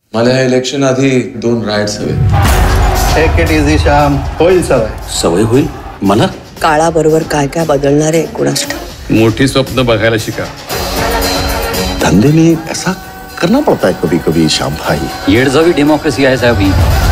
मला या इलेक्शन आधी 2 राइड्स हवे. टेक इट इझी श्याम, होईल सवय. सवय होईल मला. काळाबरोबर काय काय बदलणार आहे कुणास ठाऊक. मोठी स्वप्न बघायला शिका. धंधे में ऐसा करना पड़ता है कभी कभी श्याम भाई. येडजावी डेमोक्रेसी आहे साहेब ही.